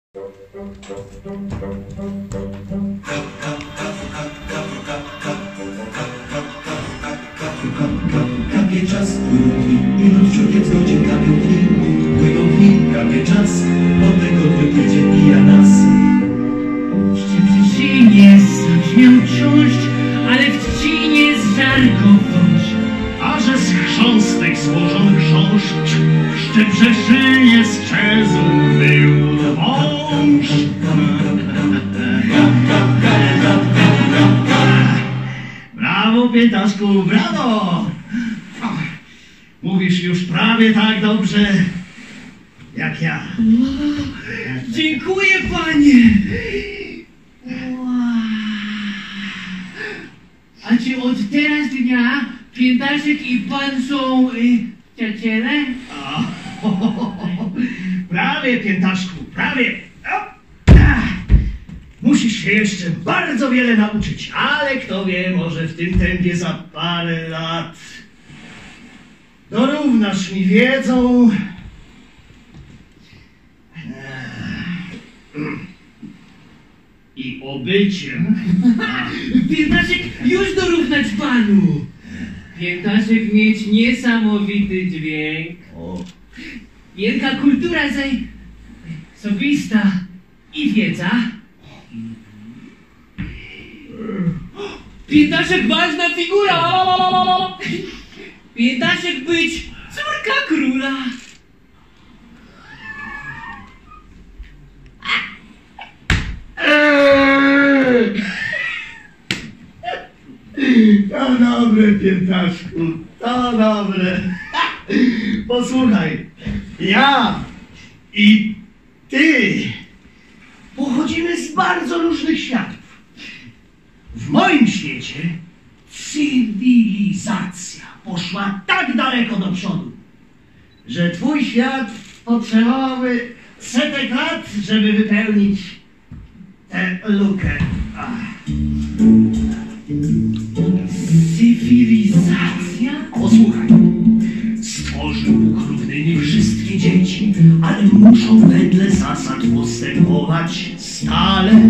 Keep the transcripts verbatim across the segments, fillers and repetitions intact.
Kapie czas, płyną dni, minut człowiek z godzin kapią dni. Płyną dni, kapie czas, od tego dnia idzie i ja nas. W trzcinie zabrzmiał czuszcz, ale w trzcinie zżarł wąż. A że z chrząstek złożony chrząszcz, szczypże szyję sczezł był wąż. Brawo, Piętaszku, brawo! Mówisz już prawie tak dobrze, jak ja. Dziękuję, panie! A czy od teraz dnia Piętaszek i pan są y, przyjaciele? A, ho, ho, ho, ho. Prawie, Piętaszku, prawie. O. Musisz się jeszcze bardzo wiele nauczyć, ale kto wie, może w tym tempie za parę lat dorównasz mi wiedzą. I obyciem. Piętaszek już dorównać panu! Piętaszek mieć niesamowity dźwięk. O. Wielka kultura zaj... osobista i wiedza. Piętaszek ważna figura! Piętaszek być córka króla! To dobre, Piętaszku, to dobre. Posłuchaj, ja i ty pochodzimy z bardzo różnych światów. W moim świecie cywilizacja poszła tak daleko do przodu, że twój świat potrzebowałby setek lat, żeby wypełnić tę lukę. Ach. Cywilizacja? Posłuchaj, stworzył Bóg równymi wszystkie dzieci, ale muszą wedle zasad postępować stale.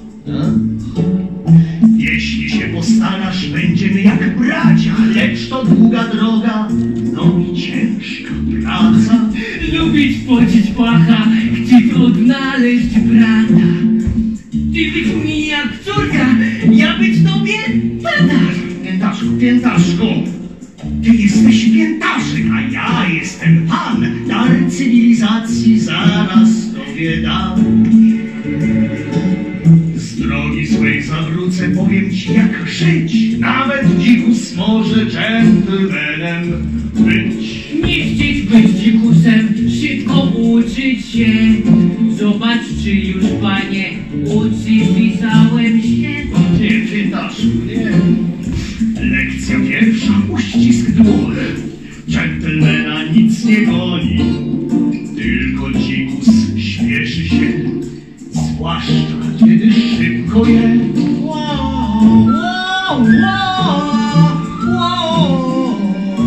Jeśli się postarasz, będziemy jak bracia, lecz to długa droga, no i ciężka praca. Lubić pocić pacha, chcieć odnaleźć brata. Ty być mi jak córka, ja być tobie tata. Piętaszku, Piętaszku, ty jesteś Piętaszek, a ja jestem Pan. Dar cywilizacji zaraz tobie dam. Z drogi złej zawrócę, powiem ci jak żyć. Nawet dzikus może dżentelmenem być. Nie chcieć być dzikusem, szybko uczyć się. Zobacz, czy już, panie, ucywilizowałem się. Nie, Piętaszku, nie. Lekcja pierwsza, uścisk dłoni. Dżentelmena nic nie goni. Tylko dzikus śpieszy się, zwłaszcza kiedy szybko je. Wow, wow, wow, wow,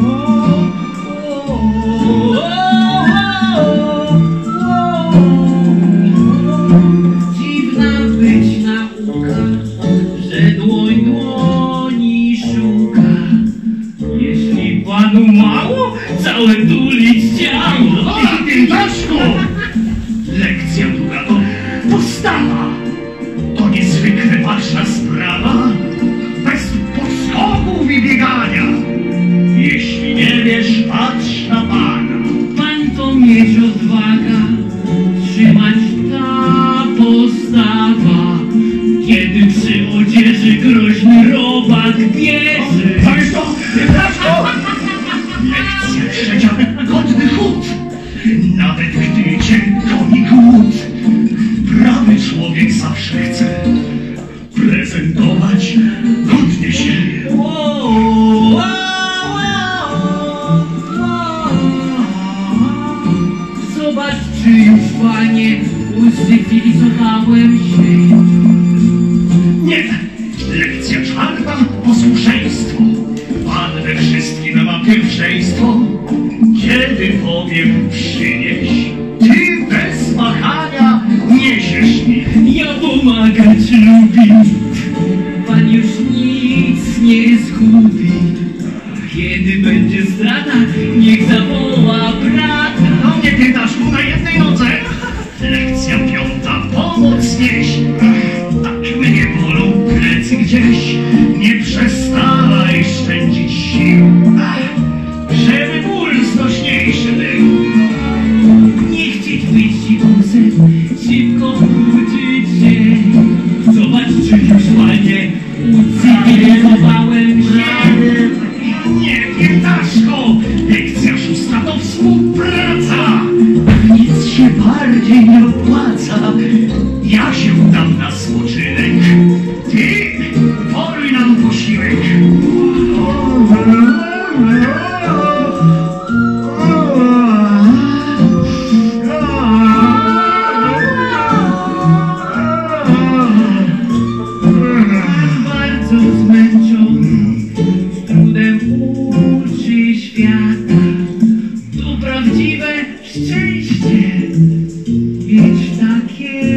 Dziwna być nauka, że dłoń dłoni szuka. Jeśli panu mało, całe tulić ciało. O, Piętaszku! Lekcja druga to postawa. To niezwykle ważna sprawa. Bez podskoków i biegania. Jeśli nie wiesz, patrz na Pana. Pan to mieć odwaga, trzymać ta postawa. Kiedy przy odzieży groźny robak bierze. Zabierz to, Piętaszku! Lekcja trzecia, godny chód. Nawet gdy cię goni głód, prawy człowiek zawsze chce prezentować godnie siebie. Wow, wow, wow, wow. Zobacz, czy już, panie, ucywilizowałem się. Nie! Lekcja czwarta, posłuszeństwo. Pan we wszystkim ma pierwszeństwo. Kiedy powiem przynieś, ty bez wahania nie przyniesiesz mi? Ja pomagać lubi. Pan już nic nie zgubi. Kiedy będzie strata, niech zawoła brata. No mnie piętaszku na jednej nodze. Lekcja piąta, pomoc nieś. Ach, tak mnie bolą plecy gdzieś. Nie przestawaj szczędzić sił. Ach, żeby ból znośniejszy był. Nie chcieć być dziwosem, szybko budzić się. Zobacz, czy już panie, ucywilizowałem się. Nie, piętaszko! Lekcja szósta to współpraca! Nic się bardziej nie opłaca. Ja się udam na spoczynek. Ty poruj nam posiłek. Bardzo zmęczony, z trudem uczy świata. To prawdziwe szczęście, mieć takie